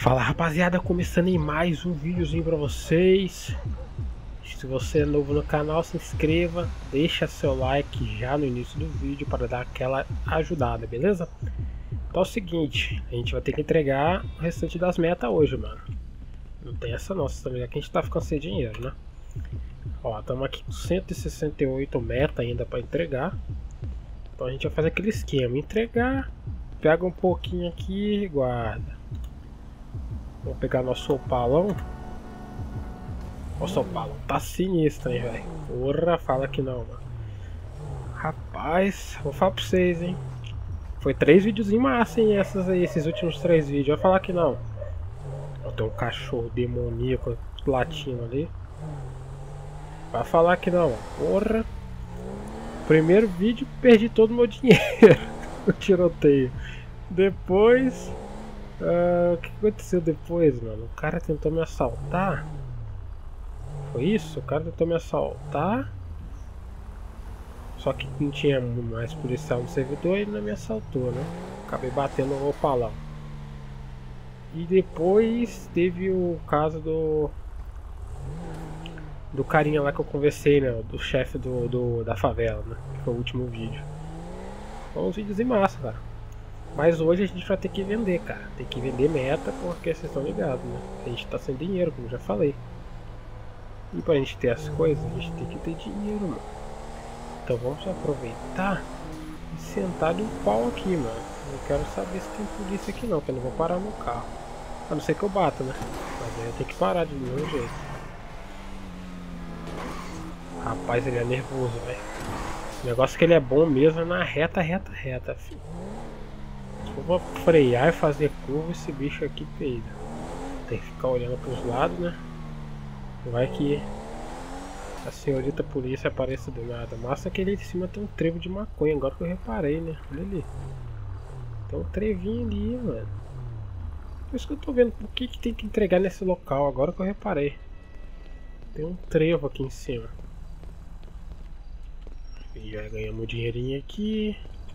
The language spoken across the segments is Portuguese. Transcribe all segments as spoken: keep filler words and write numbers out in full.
Fala rapaziada, começando em mais um videozinho pra vocês. Se você é novo no canal, se inscreva, deixa seu like já no início do vídeo para dar aquela ajudada, beleza? Então é o seguinte, a gente vai ter que entregar o restante das metas hoje, mano. Não tem essa nossa também, aqui a gente tá ficando sem dinheiro, né? Ó, estamos aqui com cento e sessenta e oito metas ainda para entregar. Então a gente vai fazer aquele esquema, entregar, pega um pouquinho aqui e guarda. Vamos pegar nosso opalão. Nossa, opalão tá sinistro, hein, velho. Porra, fala que não, mano. Rapaz, vou falar pra vocês, hein. Foi três videozinhos massa, hein, essas aí, esses últimos três vídeos. Vai falar que não. Ó, tem um cachorro demoníaco latindo ali. Vai falar que não, mano. Porra. Primeiro vídeo, perdi todo o meu dinheiro no tiroteio. Depois... Uh, o que aconteceu depois, mano? O cara tentou me assaltar. Foi isso? O cara tentou me assaltar. Só que não tinha mais policial no servidor e ele não me assaltou, né? Acabei batendo no opalão. E depois teve o caso do Do carinha lá que eu conversei, né? Do chefe do, do, da favela, né? Que foi o último vídeo. Foi uns vídeos em massa, cara. Mas hoje a gente vai ter que vender, cara. Tem que vender meta porque vocês estão ligados, né? A gente tá sem dinheiro, como eu já falei. E pra gente ter as coisas, a gente tem que ter dinheiro, mano. Então vamos aproveitar e sentar de um pau aqui, mano. Não quero saber se tem polícia aqui não, porque eu não vou parar no carro. A não ser que eu bata, né? Mas aí eu tenho que parar de nenhum jeito. Rapaz, ele é nervoso, velho. O negócio que ele é bom mesmo é na reta, reta, reta, filho. Eu vou frear e fazer curva, esse bicho aqui peida. Tem que ficar olhando para os lados, né? Vai que a senhorita polícia apareça do nada. Massa que ali em cima tem um trevo de maconha, agora que eu reparei, né? Olha ali. Tem um trevinho ali, mano. Por isso que eu tô vendo o que, que tem que entregar nesse local, agora que eu reparei. Tem um trevo aqui em cima. E já ganhamos um dinheirinho aqui.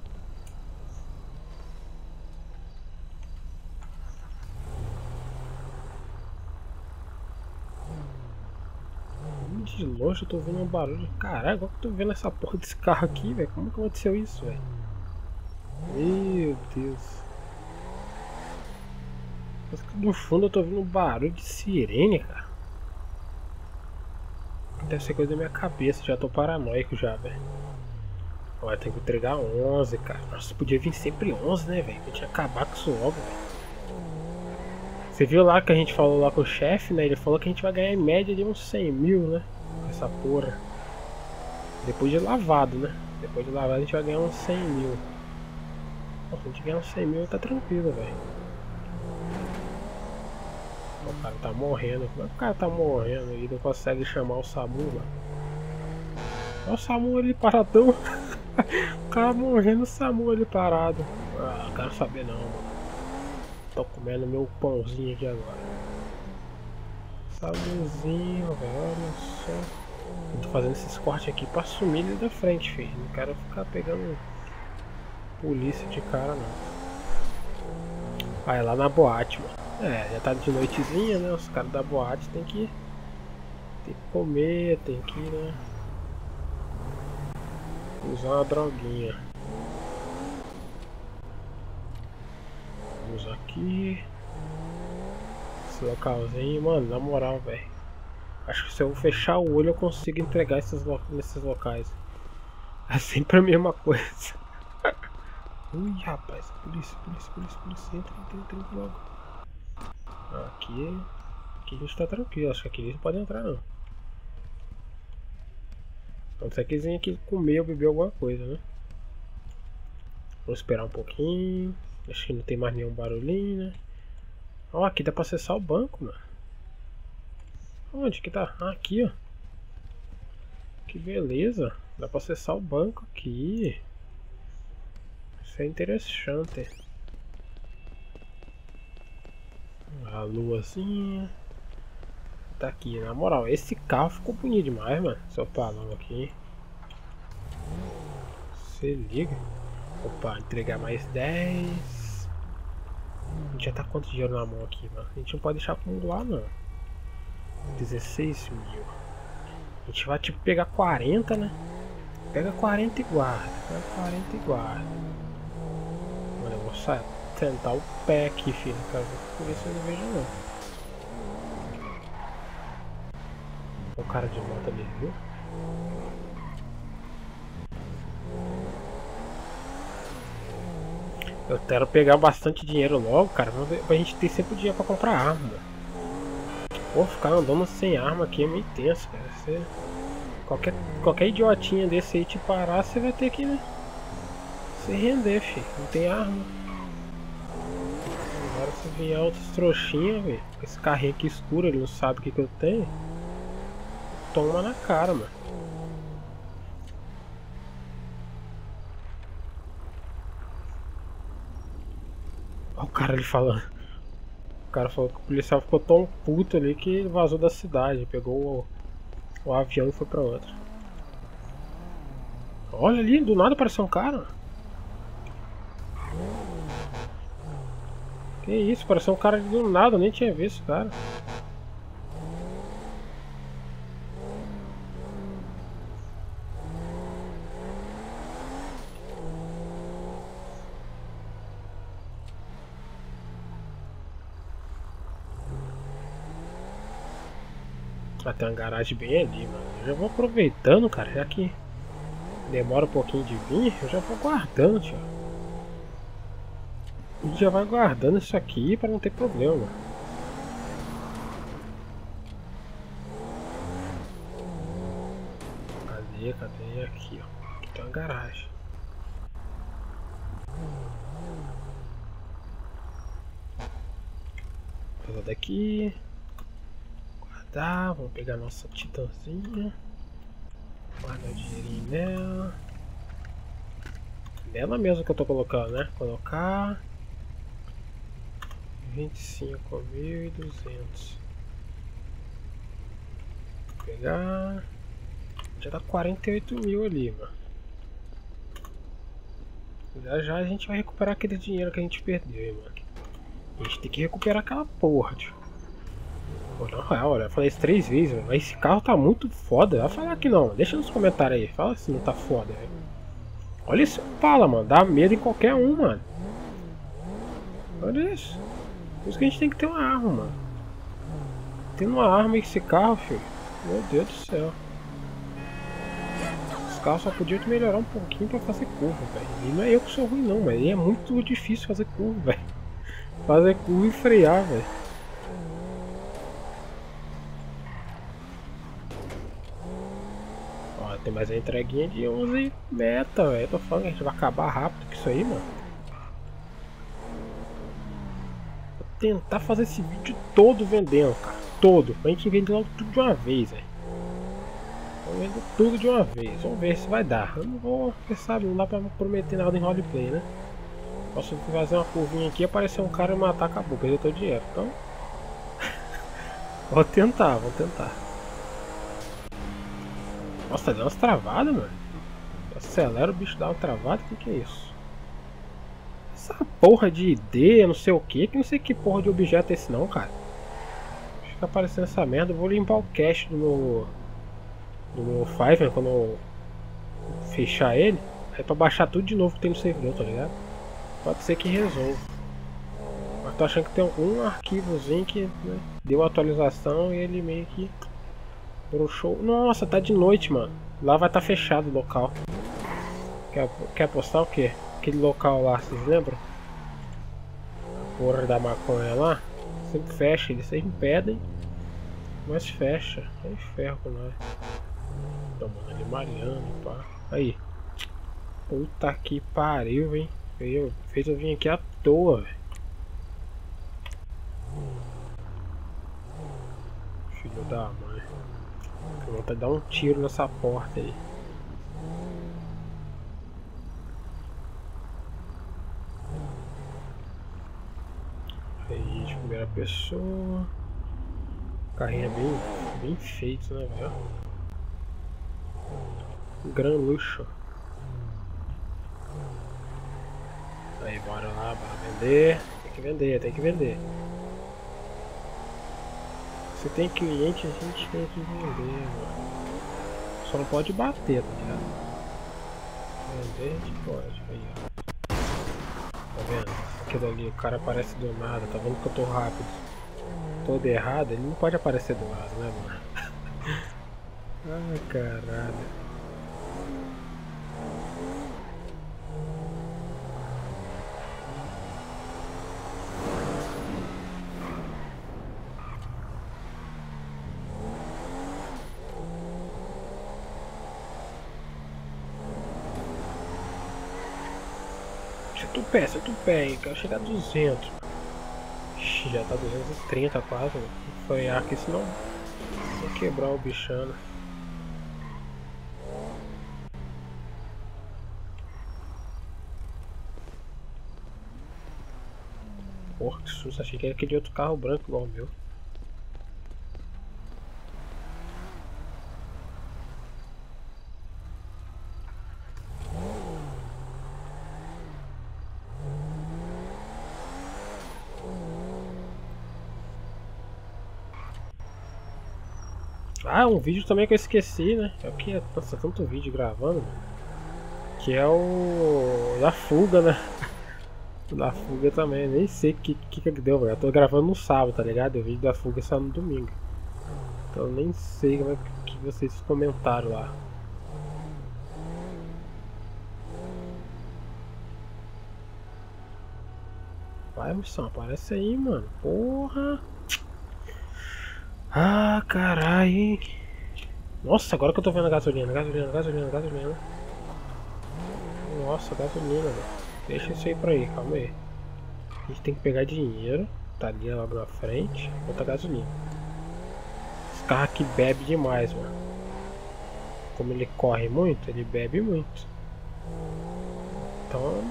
De longe eu tô vendo um barulho. Caralho, agora que eu tô vendo essa porra desse carro aqui, velho. Como que aconteceu isso, velho? Meu Deus. Parece que no fundo eu tô vendo um barulho de sirene, cara. Deve ser coisa da minha cabeça, já tô paranoico já, velho. Olha, tem que entregar onze, cara. Nossa, podia vir sempre onze, né, velho? A gente ia acabar com isso logo, velho. Você viu lá que a gente falou lá com o chefe, né? Ele falou que a gente vai ganhar em média de uns cem mil, né? Essa porra. Depois de lavado, né? Depois de lavado a gente vai ganhar uns cem mil. Nossa, a gente ganhar uns cem mil tá tranquilo, velho. O cara tá morrendo. Como é que o cara tá morrendo e não consegue chamar o SAMU, mano? Olha o SAMU ali paradão. O cara morrendo, o SAMU ali parado. Ah, não quero saber não, mano. Tô comendo meu pãozinho aqui agora. SAMUzinho, velho, olha só. Eu tô fazendo esses cortes aqui pra sumir ali da frente, filho. Não quero ficar pegando polícia de cara, não. Vai lá na boate, mano. É, já tá de noitezinha, né? Os caras da boate tem que... Tem que comer, tem que, né? Usar uma droguinha. Vamos aqui. Esse localzinho, mano, na moral, velho. Acho que se eu fechar o olho eu consigo entregar esses lo nesses locais. É sempre a mesma coisa. Ui, rapaz, polícia, polícia, polícia, polícia. Entra, entra, entra, entra logo. Aqui, aqui a gente tá tranquilo. Acho que aqui eles não podem entrar, não. A não ser que eles venham aqui comer ou beber alguma coisa, né? Vamos esperar um pouquinho. Acho que não tem mais nenhum barulhinho, né? Ó, aqui dá pra acessar o banco, mano. Onde que tá? Ah, aqui, ó. Que beleza. Dá pra acessar o banco aqui. Isso é interessante. A luazinha. Tá aqui, na moral. Esse carro ficou bonito demais, mano. Seu palão aqui. Se liga. Opa, entregar mais dez. A gente já tá com quanto dinheiro na mão aqui, mano? A gente não pode deixar acumular, não. dezesseis mil. A gente vai tipo pegar quarenta, né? Pega quarenta e guarda. Pega quarenta e guarda. Mano, eu vou sair, sentar o pé aqui, filho. Não quero por isso eu não vejo, não. O cara de moto ali, viu? Eu quero pegar bastante dinheiro logo, cara, pra gente ter sempre dinheiro pra comprar arma. Pô, ficar andando sem arma aqui é meio tenso, cara. Você... Qualquer, qualquer idiotinha desse aí te parar, você vai ter que, né, se render, filho. Não tem arma. Agora se vier outros trouxinhas, velho. Esse carrinho aqui escuro, ele não sabe o que, que eu tenho. Toma na cara, mano. Olha o cara ali falando. O cara falou que o policial ficou tão puto ali que ele vazou da cidade. Pegou o, o avião e foi pra outra. Olha ali, do nada apareceu um cara. Que isso, pareceu um cara ali do nada, eu nem tinha visto esse cara. Ah, tem uma garagem bem ali, mano. Eu já vou aproveitando, cara, já que demora um pouquinho de vir, eu já vou guardando, tio. A gente já vai guardando isso aqui pra não ter problema. Cadê, cadê? Aqui, ó. Aqui tem uma garagem. Vou pegar daqui. Guardar, vamos pegar a nossa titãzinha. Guardar o dinheirinho nela. Nela mesmo que eu tô colocando, né? Colocar vinte e cinco mil e duzentos. Pegar. Já dá quarenta e oito mil ali, mano. Já já a gente vai recuperar aquele dinheiro que a gente perdeu, hein, mano. A gente tem que recuperar aquela porra, tio. Pô, na real, olha, eu falei isso três vezes, velho. Esse carro tá muito foda. Vai falar que não. Deixa nos comentários aí. Fala se não tá foda, velho. Olha esse Opala, mano. Dá medo em qualquer um, mano. Olha isso. Por isso que a gente tem que ter uma arma, mano. Tendo uma arma esse carro, filho. Meu Deus do céu. Esse carro só podia melhorar um pouquinho pra fazer curva, velho. E não é eu que sou ruim, não, mas é muito difícil fazer curva, velho. Fazer curva e frear, velho. Ó, tem mais a entreguinha de onze meta, velho. Tô falando que a gente vai acabar rápido com isso aí, mano. Vou tentar fazer esse vídeo todo vendendo, cara. Todo. Pra gente vender logo tudo de uma vez, velho. Vamos vender tudo de uma vez. Vamos ver se vai dar. Eu não vou, você sabe, não dá pra prometer nada em roleplay, né? Posso fazer uma curvinha aqui, aparecer um cara e matar, acabou, perder todo o dinheiro. Então, vou tentar, vou tentar. Nossa, tá dando umas travadas, mano. Acelera o bicho, dá uma travada, o que que é isso? Essa porra de I D, não sei o que, que não sei que porra de objeto é esse não, cara. Fica aparecendo essa merda, eu vou limpar o cache do meu, do meu Fiverr quando eu fechar ele. Aí pra baixar tudo de novo que tem no servidor, tá ligado? Pode ser que resolva. Mas tô achando que tem algum arquivozinho que, né, deu atualização e ele meio que broxou. Nossa, tá de noite, mano. Lá vai estar tá fechado o local. Quer, quer apostar o quê? Aquele local lá, vocês lembram? A porra da maconha lá. Sempre fecha, eles sempre pedem. Mas fecha. Aí ferro com nós. Então, mano, ali malhando, pá. Aí. Puta que pariu, hein. Eu, fez eu vir aqui à toa, velho. Filho da mãe. Eu vou até dar um tiro nessa porta aí. Aí de primeira pessoa. O carrinho é bem, bem feito, né, velho? Gran luxo. Aí bora lá, bora vender. Tem que vender, tem que vender. Se tem cliente, a gente tem que vender, mano. Só não pode bater, tá ligado? Vender a gente pode. Aí, ó. Tá vendo? Aquilo ali, o cara aparece do nada, tá vendo que eu tô rápido. Todo errado, ele não pode aparecer do nada, né, mano? Ai, caralho. Senta o pé, senta o pé, hein? Quero chegar a duzentos. Ixi, já tá duzentos e trinta quase, mano. Vou frear aqui, senão vou quebrar o bichano. Porra, que susto, achei que era aquele outro carro branco igual o meu. Ah, um vídeo também que eu esqueci, né? É o que? Nossa, tanto vídeo gravando, mano. Que é o da fuga, né? Da fuga também, nem sei o que, que que deu, velho. Eu tô gravando no sábado, tá ligado? O vídeo da fuga saiu no domingo. Então eu nem sei como é que vocês comentaram lá. Vai, missão, aparece aí, mano. Porra! Ah, caralho. Nossa, agora que eu tô vendo a gasolina, gasolina, gasolina, gasolina. Nossa, gasolina, velho. Deixa isso aí pra aí, calma aí. A gente tem que pegar dinheiro, tá ali logo na frente, botar gasolina. Esse carro aqui bebe demais, mano. Como ele corre muito, ele bebe muito. Então,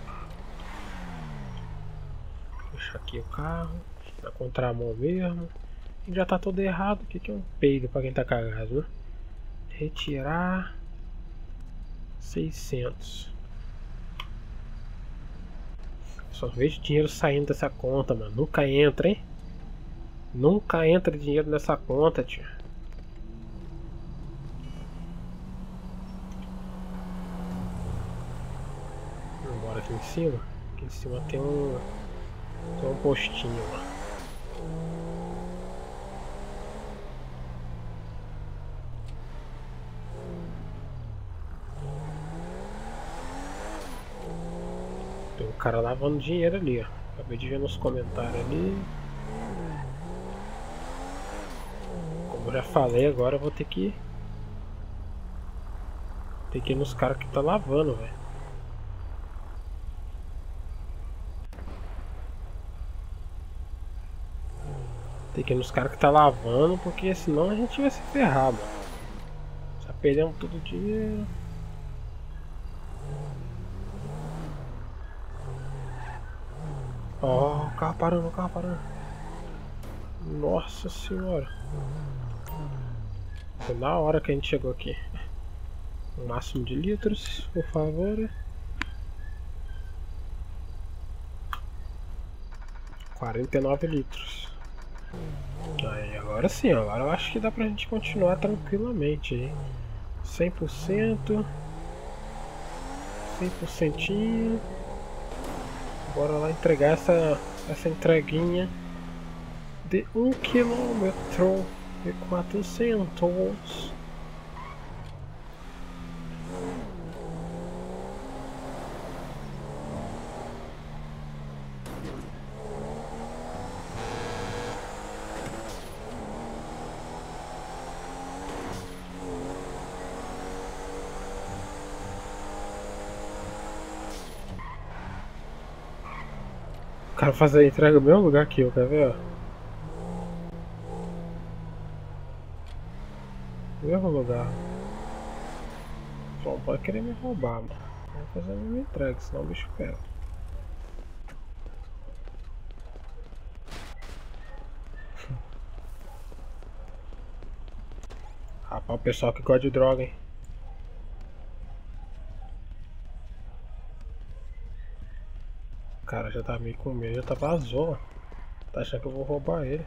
deixa aqui o carro, na contramão mesmo. E já tá todo errado, o que que é um peido pra quem tá cagado, né? Retirar seiscentos. Só vejo dinheiro saindo dessa conta, mano. Nunca entra, hein? Nunca entra dinheiro nessa conta, tio. Vamos embora aqui em cima. Aqui em cima tem um, tem um postinho, ó. Tem um cara lavando dinheiro ali, ó. Acabei de ver nos comentários ali. Como eu já falei, agora eu vou ter que ter que ir nos caras que tá lavando, velho. Tem que ir nos caras que tá lavando, porque senão a gente vai se ferrar, mano. Já perdemos todo o dinheiro. Ó, oh, o carro parando, o carro parando. Nossa senhora. Foi na hora que a gente chegou aqui. O máximo de litros, por favor. quarenta e nove litros. Aí, agora sim, agora eu acho que dá pra gente continuar tranquilamente aí. cem por cento. cem por cento. Bora lá entregar essa, essa entreguinha de um quilômetro e quatrocentos. O cara fazer a entrega no mesmo lugar que eu, quer ver? Mesmo lugar. Só não pode querer me roubar, mano. Vou fazer a mesma entrega, senão o bicho pega. Rapaz, o pessoal que gosta de droga, hein? cara já tá meio com medo, já tá vazou. Tá achando que eu vou roubar ele.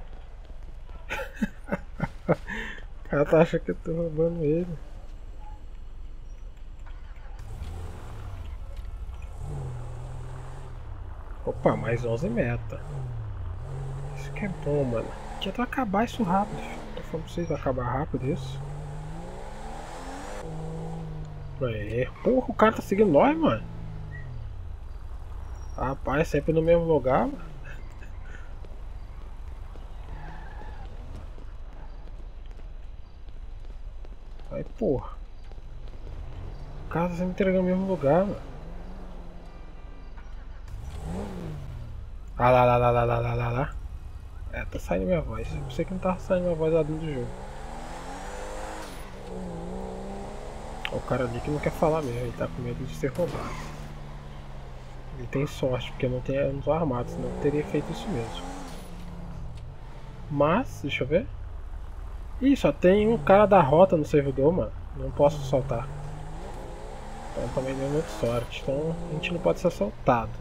O cara tá achando que eu tô roubando ele. Opa, mais onze meta. Isso que é bom, mano. Tinha que acabar isso rápido. Tô falando pra vocês, vai acabar rápido isso. É, porra, o cara tá seguindo nós, mano. Rapaz, sempre no mesmo lugar, mano. Aí, porra. O cara tá sempre entregando no mesmo lugar, mano. Ah lá, lá, lá, lá, lá, lá, lá, lá. É, tá saindo minha voz. Eu pensei que não tava saindo minha voz lá dentro do jogo. O cara ali que não quer falar mesmo, ele tá com medo de ser roubado. Ele tem sorte, porque eu não, tenho, eu não tô armado, senão eu teria feito isso mesmo. Mas, deixa eu ver. Ih, só tem um cara da rota no servidor, mano. Não posso soltar. Então também deu muita sorte. Então a gente não pode ser assaltado.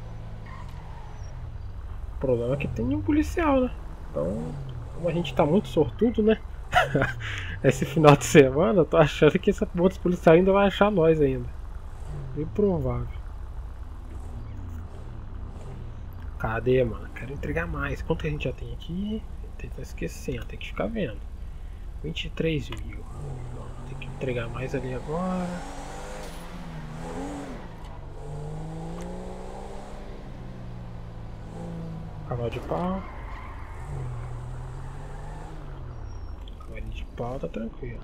O problema é que tem um policial, né? Então, como a gente tá muito sortudo, né? Esse final de semana, eu tô achando que esse outro policial ainda vai achar nós ainda. Improvável. Cadê, mano? Quero entregar mais. Quanto que a gente já tem aqui? Tem que esquecendo, tem que ficar vendo. vinte e três mil. Tem que entregar mais ali agora. Cavalo de pau. Cavalo de pau tá tranquilo.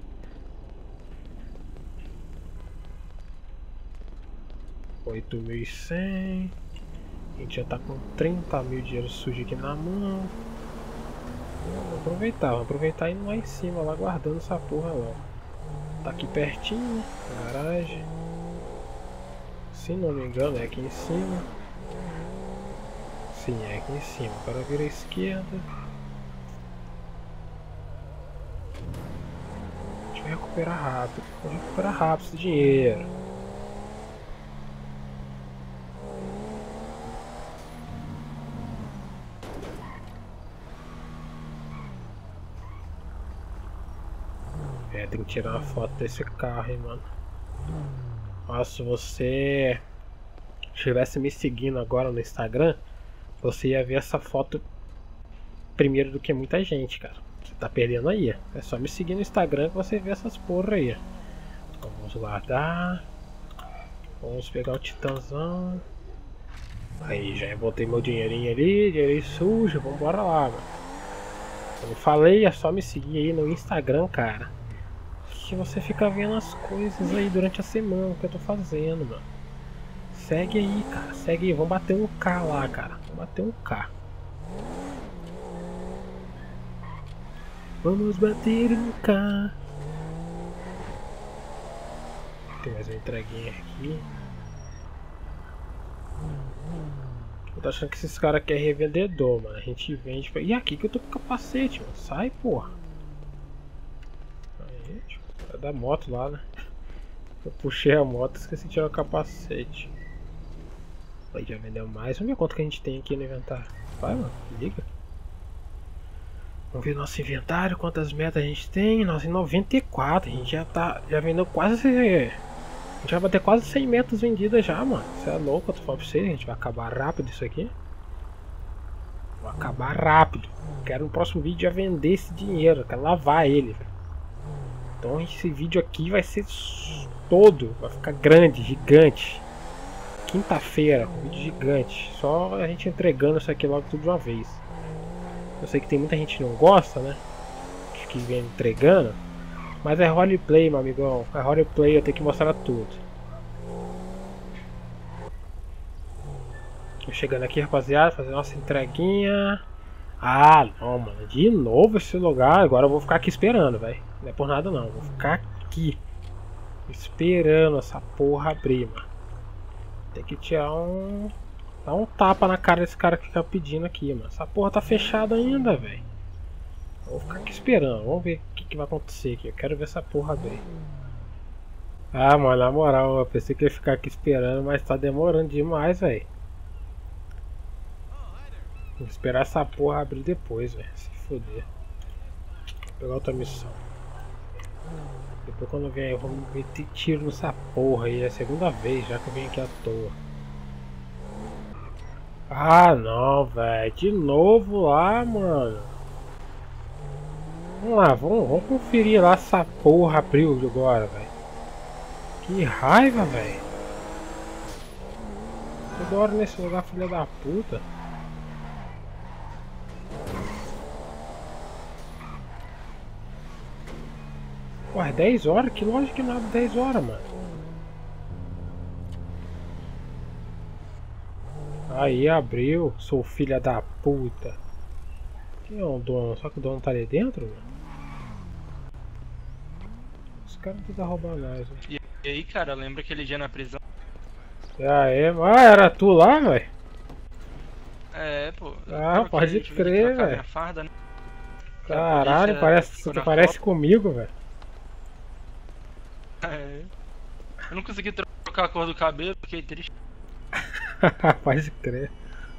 oito mil e cem. A gente já tá com trinta mil dinheiro sujo aqui na mão. Vamos aproveitar, vamos aproveitar indo lá em cima, lá guardando essa porra lá. Tá aqui pertinho, na garagem. Se não me engano é aqui em cima. Sim, é aqui em cima. Agora vira à esquerda. A gente vai recuperar rápido. Vamos recuperar rápido esse dinheiro. É, tem que tirar uma foto desse carro, hein, mano. Nossa, se você estivesse me seguindo agora no Instagram, você ia ver essa foto primeiro do que muita gente, cara. Você tá perdendo aí. É só me seguir no Instagram que você vê essas porra aí. Então, vamos guardar. Vamos pegar o titãzão. Aí, já botei meu dinheirinho ali, dinheirinho sujo. Vambora lá, mano. Como eu falei, é só me seguir aí no Instagram, cara. Que você fica vendo as coisas aí durante a semana que eu tô fazendo, mano. Segue aí, cara. Segue aí. Vamos bater um K lá, cara. Vamos bater um K. Vamos bater um K. Tem mais uma entreguinha aqui. Eu tô achando que esses caras querem revendedor, mano. A gente vende pra... E aqui que eu tô com capacete, mano. Sai, porra. Aí, é da moto lá, né? Eu puxei a moto e esqueci de tirar o capacete. Aí já vendeu mais. Vamos ver quanto que a gente tem aqui no inventário. Vai, mano. Liga. Vamos ver nosso inventário. Quantas metas a gente tem. Nossa, em noventa e quatro. A gente já tá... Já vendeu quase... A gente vai bater quase cem metas vendidas já, mano. Você é louco, eu tô falando pra vocês. A gente vai acabar rápido isso aqui. Vai acabar rápido. Quero no próximo vídeo já vender esse dinheiro. Quero lavar ele, velho. Então esse vídeo aqui vai ser todo. Vai ficar grande, gigante. Quinta-feira, um vídeo gigante. Só a gente entregando isso aqui logo tudo de uma vez. Eu sei que tem muita gente que não gosta, né? Que vem entregando. Mas é roleplay, meu amigão. É roleplay, eu tenho que mostrar tudo. Tô chegando aqui, rapaziada, fazer nossa entreguinha. Ah, não, mano. De novo esse lugar. Agora eu vou ficar aqui esperando, velho. Não é por nada, não. Vou ficar aqui esperando essa porra abrir, mano. Tem que tirar um... Dar um tapa na cara desse cara que fica pedindo aqui, mano. Essa porra tá fechada ainda, velho. Vou ficar aqui esperando. Vamos ver o que, que vai acontecer aqui. Eu quero ver essa porra abrir. Ah, mano, na moral, eu pensei que ia ficar aqui esperando, mas tá demorando demais, velho. Vou esperar essa porra abrir depois, velho. Se foder. Vou pegar outra missão. Depois quando eu vier eu vou meter tiro nessa porra aí. É a segunda vez já que eu venho aqui à toa. Ah não, velho. De novo lá, mano. Vamos lá, vamos, vamos conferir lá essa porra abriu agora, velho. Que raiva, velho. Toda hora nesse lugar, filha da puta. Ué, dez horas? Que lógico que não abre dez horas, mano. Aí abriu, sou filha da puta. Quem é o dono? Só que o dono tá ali dentro, mano? Os caras tentam roubar nós, né? E aí, cara, lembra aquele dia na prisão? Ah, é? Ah, era tu lá, velho? É, pô. Ah, pode crer, velho. Né? Caralho, parece, tu parece foto. Comigo, velho. É. Eu não consegui trocar a cor do cabelo, fiquei triste. Pode crer.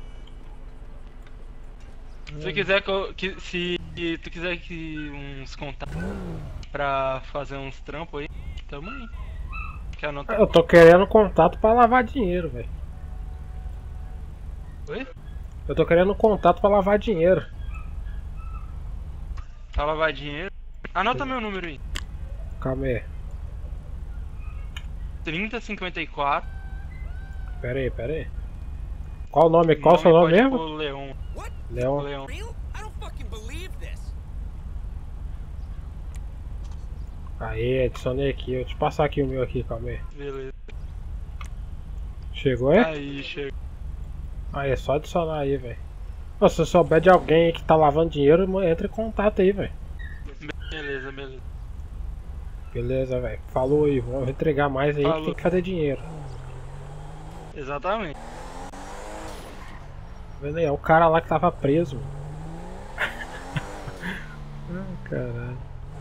Se tu quiser que, que se tu quiser que uns contatos pra fazer uns trampos aí, tamo aí. Quer anotar? Eu tô querendo contato pra lavar dinheiro, velho. Oi? Eu tô querendo contato pra lavar dinheiro. Pra lavar dinheiro? Anota meu número aí. Calma aí. trinta cinquenta e quatro. Pera aí, pera aí. Qual o nome? Qual o seu nome mesmo? Leon. Leon. Leon. Aí, adicionei aqui. Eu vou te passar aqui o meu aqui, calma aí. Beleza. Chegou aí? Aí, chegou. Aí, é só adicionar aí, velho. Se você souber de alguém aí que tá lavando dinheiro, entra em contato aí, velho. Beleza, beleza. Beleza, velho. Falou aí, vamos entregar mais aí. Falou. Que tem que fazer dinheiro. Exatamente. Tá vendo aí? É o cara lá que tava preso. Ai, caralho.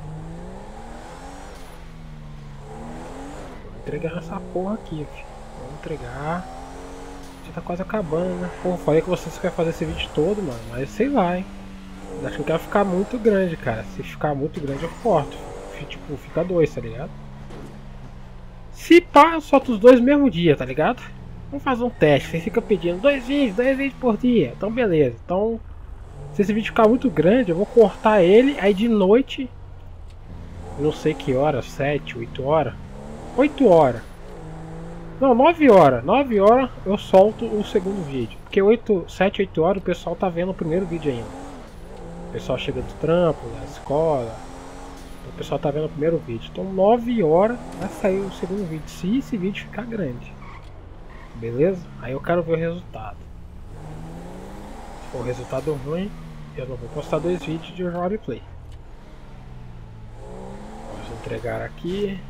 Vou entregar essa porra aqui, filho. Vamos entregar. Já tá quase acabando, né? Pô, falei que vocês querem fazer esse vídeo todo, mano. Mas sei lá, hein. Acho que não quero ficar muito grande, cara. Se ficar muito grande eu corto. Tipo, fica dois, tá ligado? Se pá, eu solto os dois no mesmo dia, tá ligado? Vamos fazer um teste. Você fica pedindo dois vídeos, dois vídeos por dia. Então beleza. Então, se esse vídeo ficar muito grande, eu vou cortar ele. Aí de noite, não sei que hora, sete, oito horas. oito horas. Não, nove horas. nove horas eu solto o segundo vídeo. Porque oito, sete, oito horas o pessoal tá vendo o primeiro vídeo ainda. O pessoal chega do trampo, da escola. O pessoal tá vendo o primeiro vídeo. Então nove horas vai sair o segundo vídeo. Se esse vídeo ficar grande. Beleza? Aí eu quero ver o resultado. Se for o resultado ruim, eu não vou postar dois vídeos de roleplay. Vamos entregar aqui.